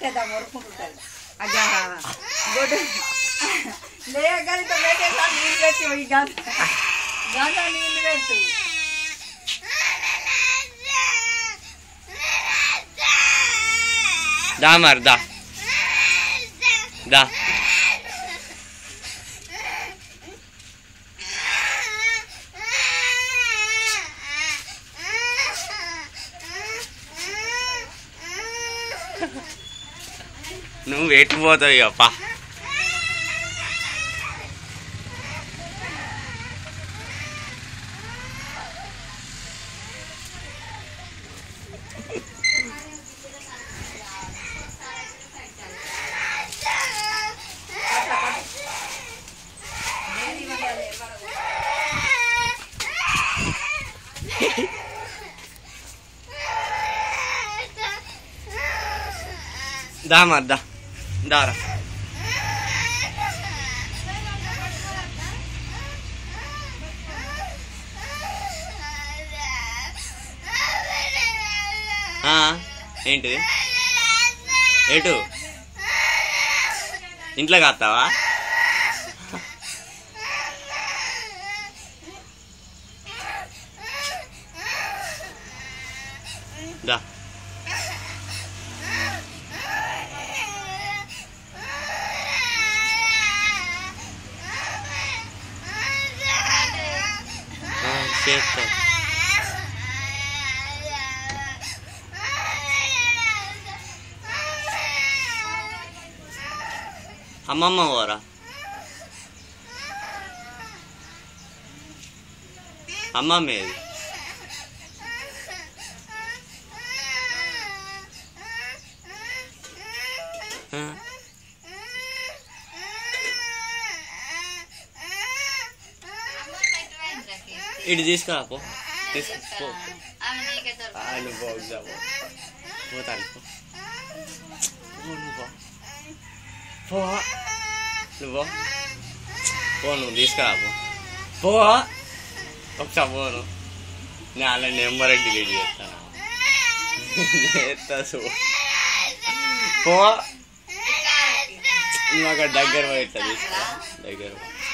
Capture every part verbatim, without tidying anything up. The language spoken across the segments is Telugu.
పెట్టేద్దాం వరుకుంటుంటుంది అగ్గా గొడ్డు లేగలితో పెట్టేసా నీళ్ళు పెట్టి ఈ గంట గంట నీళ్ళు పెట్టు దా మరి దా దా నువ్వు ఎట్టిపోతావు అప్ప దా మరి దా దారా ఏంటిది ఎటు ఇంట్లో కాస్తావా దా చేస్తా అమ్మమ్మ పోరా అమ్మమ్మ ఏది ఇటు తీసుకురా పో తీసుకో నువ్వు పోతాను నువ్వు పో నువ్వు పో నువ్వు తీసుకురా పో పో ఒకసారి పోను నేను అలా నెంబర్ డిలీట్ చేస్తాను చేస్తా చూ పో నువ్వు అక్కడ దగ్గర పోయి ఇట్లా తీసుకో దగ్గర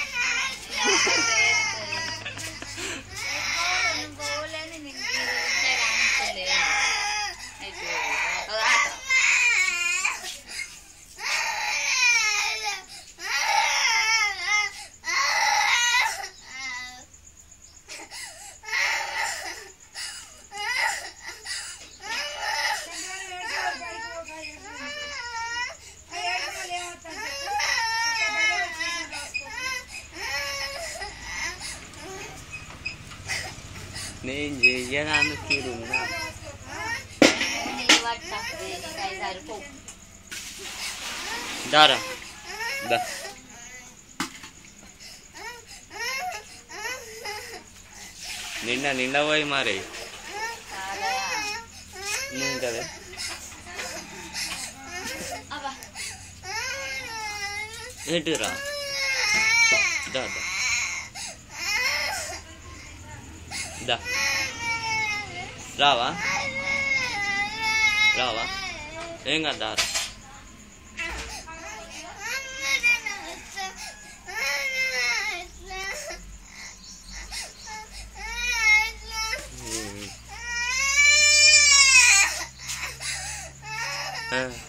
నేను చెయ్యడానికి దారా దా నిండా నిండా పోయి మరి కదా ఏంటిరా దా దా రావా రావా ఏం కదా రా